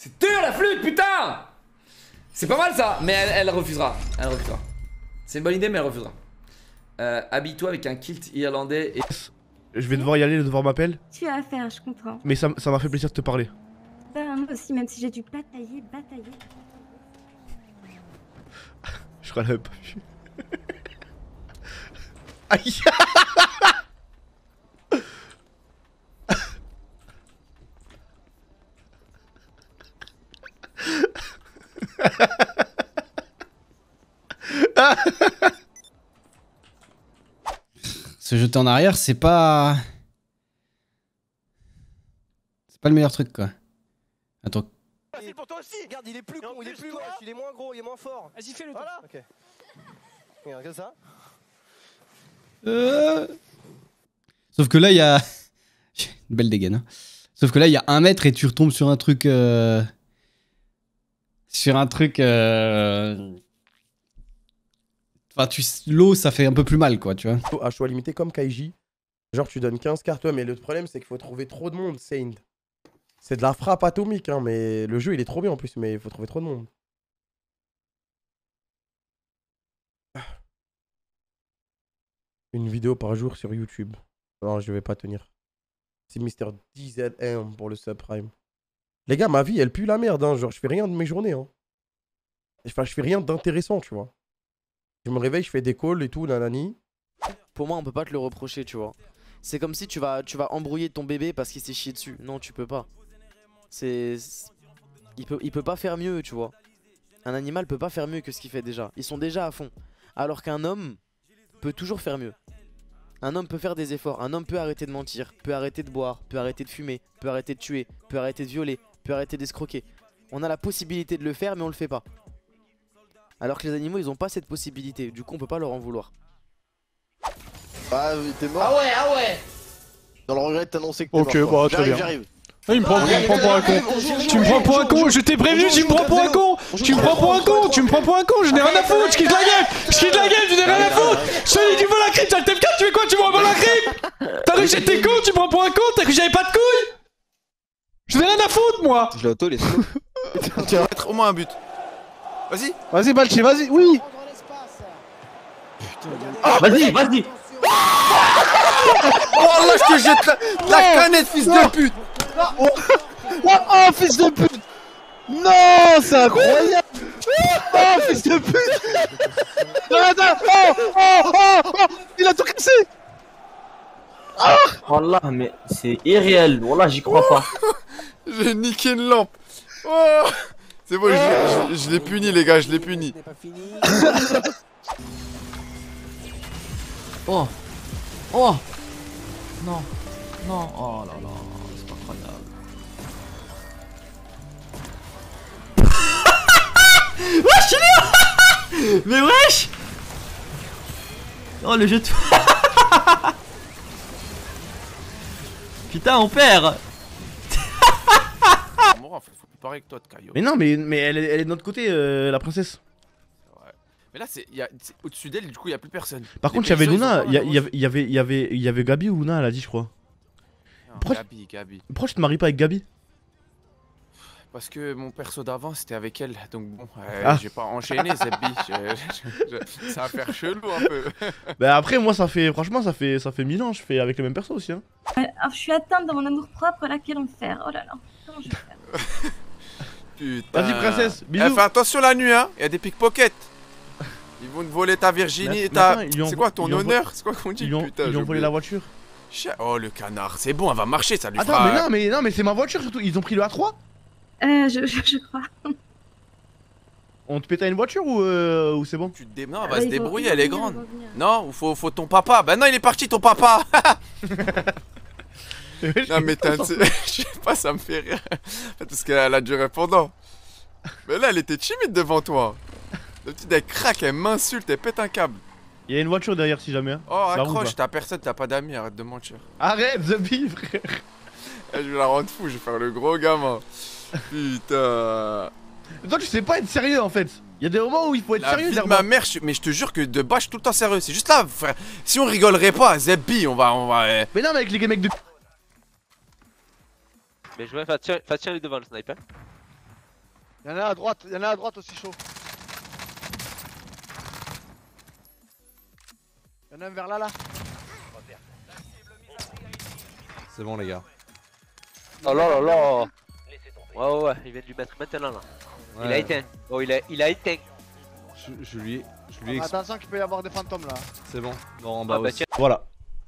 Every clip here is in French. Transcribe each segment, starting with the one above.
C'est dur la flûte, putain. C'est pas mal ça, mais elle refusera. Elle refusera. C'est une bonne idée, mais elle refusera. Habille-toi avec un kilt irlandais et... Je vais devoir y aller, le devoir m'appelle. Tu as à faire, je comprends. Mais ça m'a fait plaisir de te parler. Ben, moi aussi, même si j'ai dû batailler. Je crois qu'elle avait pas vu. Aïe. Se jeter en arrière, c'est pas le meilleur truc quoi. Attends. C'est pour toi aussi, regarde, il est plus con, il est plus moche, il est moins gros, il est moins fort. Vas-y, fais-le. Voilà. Ok. Regarde, comme ça. Sauf que là, il y a... Une belle dégaine. Hein. Sauf que là, il y a 1 mètre et tu retombes sur un truc... Sur un truc... Enfin, l'eau, ça fait un peu plus mal, quoi, tu vois. À choix limité comme Kaiji. Genre, tu donnes 15 cartes, ouais, mais le problème, c'est qu'il faut trouver trop de monde, Saint. C'est de la frappe atomique, hein, mais le jeu, il est trop bien en plus, mais il faut trouver trop de monde. Une vidéo par jour sur YouTube. Non, je vais pas tenir. C'est Mister DZM pour le subprime. Les gars, ma vie, elle pue la merde, hein. Genre, je fais rien de mes journées, hein. Enfin, je fais rien d'intéressant, tu vois. Je me réveille, je fais des calls et tout, nanani. Pour moi, on peut pas te le reprocher, tu vois. C'est comme si tu vas embrouiller ton bébé parce qu'il s'est chié dessus. Non, tu peux pas. Il peut pas faire mieux, tu vois. Un animal peut pas faire mieux que ce qu'il fait déjà. Ils sont déjà à fond. Alors qu'un homme peut toujours faire mieux. Un homme peut faire des efforts. Un homme peut arrêter de mentir, peut arrêter de boire, peut arrêter de fumer, peut arrêter de tuer, peut arrêter de violer, peut arrêter d'escroquer. On a la possibilité de le faire, mais on le fait pas. Alors que les animaux, ils ont pas cette possibilité. Du coup, on peut pas leur en vouloir. Ah, t'es mort. Ah ouais. Dans le regret de t'annoncer que t'es mort. Ok, bah très bien. J'arrive. Ah, il me prend pour un con. Tu me prends pour un con, je t'ai prévenu, tu me prends pour un con. Tu me prends pour un con, tu me prends pour un con, je n'ai rien à foutre, je quitte la game, je n'ai rien à foutre. Je te dis, tu veux la crime, t'as le TF4, tu fais quoi, tu me rends la crime. T'as cru que j'étais con, tu me prends pour un con, t'as cru que j'avais pas de couilles. Je n'ai rien à foutre, moi. Je l'ai auto, les sous. Tu vas mettre au moins un but. Vas-y. Vas-y, Balchi, vas-y, oui. Vas-y. Oh là, je te jette la canette, fils de pute. Oh, fils de pute. Non, c'est incroyable. Oh, fils de pute. Oh, il a tout cassé. Wallah, mais c'est irréel. Wallah, j'y crois pas. J'ai niqué une lampe. Oh. C'est bon, je l'ai puni, les gars, je l'ai puni. Oh. Oh. Non. Non. Oh là là. C'est pas incroyable. Wesh, il est... Mais wesh. Oh, le jeu de... Putain, on perd. Faut plus parler que toi de Caillou. Mais non, mais elle est de notre côté, la princesse. Ouais. Mais là, au-dessus d'elle, du coup, il y a plus personne. Par contre, il y avait Luna, il y avait Gabi ou Luna, elle a dit, je crois. Non, Gabi. Pourquoi je te maries pas avec Gabi? Parce que mon perso d'avant, c'était avec elle. Donc bon, j'ai pas enchaîné cette biche. Ça va faire chelou un peu. Bah après, moi, franchement, ça fait 1000 ans, je fais avec les mêmes persos aussi. Hein. Alors, je suis atteinte dans mon amour propre, là, quel enfer. Oh là là, comment je vais faire? Putain. Vas-y, princesse, bisous. Fais attention la nuit, hein. Il y a des pickpockets. Ils vont te voler ta virginité. C'est quoi ton honneur? C'est quoi qu'on dit? Ils ont volé la voiture. Oh, le canard. C'est bon, elle va marcher, ça lui fera... Attends, mais non, mais c'est ma voiture surtout. Ils ont pris le A3? Je crois. On te péta une voiture ou c'est bon? Non, elle va se débrouiller, elle est grande. Non, faut ton papa. Bah non, il est parti ton papa. Non mais je sais pas, ça me fait rire. Parce qu'elle a du répondant. Mais là, elle était timide devant toi. La petite, elle craque, elle m'insulte, elle pète un câble. Il y a une voiture derrière si jamais. Oh, accroche, t'as personne, t'as pas d'amis, arrête de mentir. Arrête, The Bee, frère. Je vais la rendre fou, je vais faire le gros gamin. Putain. Toi, tu sais pas être sérieux en fait. Il y a des moments où il faut être sérieux. Vie de ma mère, mais je te jure que de bas, je suis tout le temps sérieux. C'est juste là, frère. Si on rigolerait pas, Zebbi, on va. Mais non, mais avec les mecs de. Mais je vais faire tirer devant le sniper. Y'en a à droite, y'en a à droite aussi chaud. Y'en a un vers là. C'est bon les gars. Oh là là là. Ouais, il vient de lui mettre maintenant là. Ouais. Il a éteint. Oh, il a éteint. Je lui ai Attention qu'il peut y avoir des fantômes là. C'est bon. Non, en bas bah, aussi. tiens. Voilà.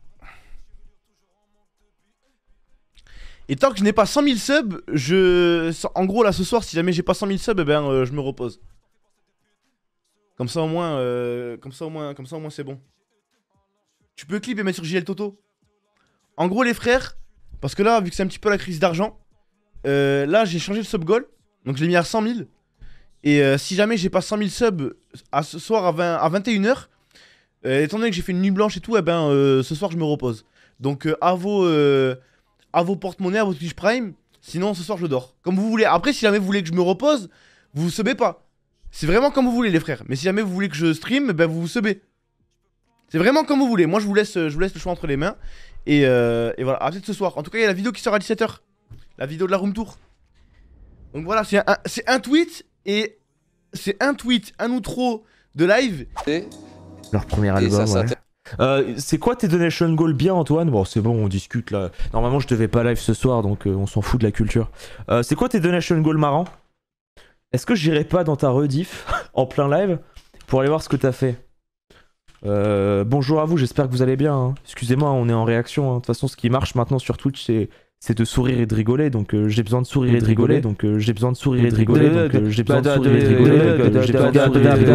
Et tant que je n'ai pas 100 000 subs, en gros là ce soir, si jamais j'ai pas 100 000 subs, eh ben je me repose. Comme ça au moins, c'est bon. Tu peux clip et mettre sur JL Toto. En gros les frères, parce que là vu que c'est un petit peu la crise d'argent, là j'ai changé le sub goal, donc je l'ai mis à 100 000. Et si jamais j'ai pas 100 000 subs à ce soir à 21h, étant donné que j'ai fait une nuit blanche et tout, eh ben ce soir je me repose. Donc à vos porte-monnaie, à vos Twitch Prime, sinon ce soir je dors. Comme vous voulez. Après si jamais vous voulez que je me repose, vous vous subez pas. C'est vraiment comme vous voulez les frères. Mais si jamais vous voulez que je stream, ben vous vous subez. C'est vraiment comme vous voulez. Moi je vous laisse le choix entre les mains. Et voilà, à peut-être ce soir. En tout cas il y a la vidéo qui sort à 17h. La vidéo de la room tour. Donc voilà, c'est un tweet. Et c'est un tweet, un outro de live. Leur premier album, ouais. C'est quoi tes donation goals bien, Antoine? Bon, c'est bon, on discute là. Normalement, je devais pas live ce soir, donc on s'en fout de la culture. C'est quoi tes donation goals marrants? Est-ce que j'irai pas dans ta rediff en plein live pour aller voir ce que t'as fait? Bonjour à vous, j'espère que vous allez bien. Hein. Excusez-moi, on est en réaction. Hein. De toute façon, ce qui marche maintenant sur Twitch, c'est de sourire et de rigoler, donc j'ai besoin de sourire et de rigoler, donc j'ai besoin de sourire et de rigoler, donc j'ai besoin de sourire et de rigoler, donc j'ai besoin de sourire et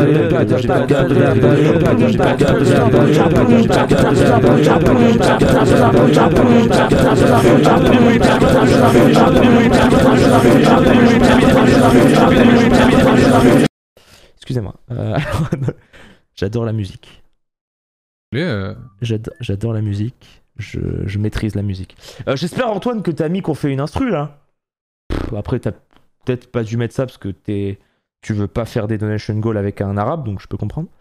de rigoler. Excusez-moi. J'adore la musique. J'adore la musique. Je maîtrise la musique. J'espère, Antoine, que t'as mis qu'on fait une instru là. Après, t'as peut-être pas dû mettre ça parce que tu veux pas faire des donation goals avec un arabe, donc je peux comprendre.